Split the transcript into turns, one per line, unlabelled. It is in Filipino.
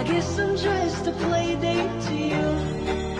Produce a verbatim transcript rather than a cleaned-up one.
I guess I'm just a play date to you.